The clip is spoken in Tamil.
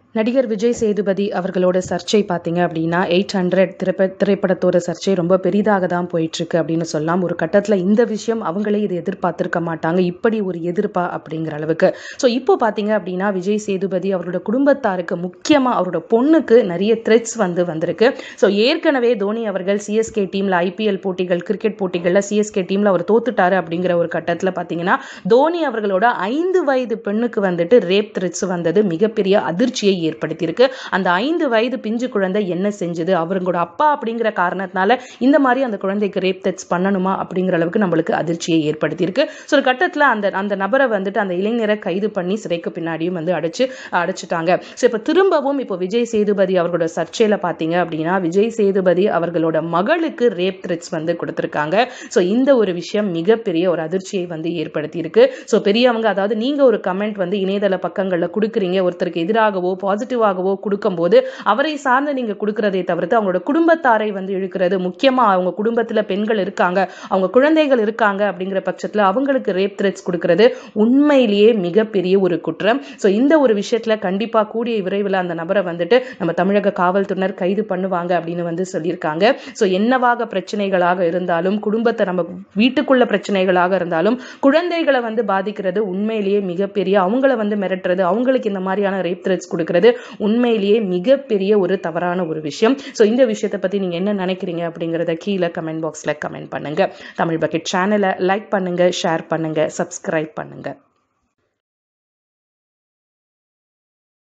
நடிகர் விஜய் சேதுபதி அவர்களோட சர்ச்சை பார்த்தீங்க அப்படின்னா 800 திரைப்படத்தோட சர்ச்சை ரொம்ப பெரிதாக தான் போயிட்டுருக்கு அப்படின்னு சொல்லலாம். ஒரு கட்டத்தில் இந்த விஷயம் அவங்களே இது எதிர்பார்த்திருக்க மாட்டாங்க, இப்படி ஒரு எதிர்ப்பா அப்படிங்கிற அளவுக்கு. ஸோ இப்போ பார்த்தீங்க அப்படின்னா விஜய் சேதுபதி அவரோட குடும்பத்தாருக்கு, முக்கியமாக அவரோட பொண்ணுக்கு நிறைய த்ரெட்ஸ் வந்திருக்கு. ஸோ ஏற்கனவே தோனி அவர்கள் சிஎஸ்கே டீமில் ஐபிஎல் போட்டிகள், கிரிக்கெட் போட்டிகளில் சிஎஸ்கே டீமில் அவர் தோத்துட்டாரு அப்படிங்கிற ஒரு கட்டத்தில் பார்த்தீங்கன்னா தோனி அவர்களோட 5 வயது பெண்ணுக்கு ரேப் த்ரெட்ஸ் வந்தது மிகப்பெரிய அதிர்ச்சியை ஏற்படுத்தியிருக்கு. அந்த 5 வயது பிஞ்சு குழந்தை என்ன செஞ்சது, அவங்களோட அப்பா அப்படிங்கிற காரணத்தினால இந்த மாதிரி அந்த குழந்தைக்கு ரேப் த்ரெட்ஸ் பண்ணணுமா அப்படிங்கிற அளவுக்கு நம்மளுக்கு அதிர்ச்சியை ஏற்படுத்தியிருக்கு. ஸோ ஒரு கட்டத்தில் அந்த நபரை அந்த இளைஞரை கைது பண்ணி சிறைக்கு பின்னாடியும் அடைச்சிட்டாங்க. ஸோ இப்போ திரும்பவும் இப்போ விஜய் சேதுபதி அவர்களோட சர்ச்சையில பார்த்தீங்க அப்படின்னா விஜய் சேதுபதி அவர்களோட மகளுக்கு ரேப் த்ரெட்ஸ் கொடுத்திருக்காங்க. ஸோ இந்த ஒரு விஷயம் மிகப்பெரிய ஒரு அதிர்ச்சியை ஏற்படுத்தி இருக்கு. ஸோ பெரியவங்க, அதாவது நீங்க ஒரு கமெண்ட் இணையதள பக்கங்கள்ல கொடுக்குறீங்க, ஒருத்தருக்கு எதிராகவோ பாசிட்டிவாகவோ கொடுக்கும்போது அவரை சார்ந்து நீங்க கொடுக்கறதை தவிர்த்து அவங்களோட குடும்பத்தாரை இழுக்கிறது, முக்கியமா அவங்க குடும்பத்துல பெண்கள் இருக்காங்க, அவங்க குழந்தைகள் இருக்காங்க அப்படிங்கிற பட்சத்துல அவங்களுக்கு ரேப் த்ரெட்ஸ் கொடுக்கிறது உண்மையிலேயே மிகப்பெரிய ஒரு குற்றம். ஸோ இந்த ஒரு விஷயத்துல கண்டிப்பா கூடிய விரைவில் அந்த நபரை நம்ம தமிழக காவல்துறையினர் கைது பண்ணுவாங்க அப்படின்னு சொல்லியிருக்காங்க. ஸோ என்னவாக பிரச்சனைகளாக இருந்தாலும், குடும்பத்தை நம்ம வீட்டுக்குள்ள பிரச்சனைகளாக இருந்தாலும், குழந்தைகளை பாதிக்கிறது உண்மையிலேயே மிகப்பெரிய, அவங்கள மிரட்டுறது, அவங்களுக்கு இந்த மாதிரியான ரேப் த்ரெட்ஸ் கொடுக்கிறது உண்மையிலேயே மிகப்பெரிய ஒரு தவறான ஒரு விஷயம். சோ இந்த விஷயத்தை பத்தி நீங்க என்ன நினைக்கிறீங்க அப்படிங்கறத கீழே கமெண்ட் பாக்ஸ்ல கமெண்ட் பண்ணுங்க. தமிழ் பக்கெட் சேனலை லைக் பண்ணுங்க, ஷேர் பண்ணுங்க, சப்ஸ்கிரைப் பண்ணுங்க.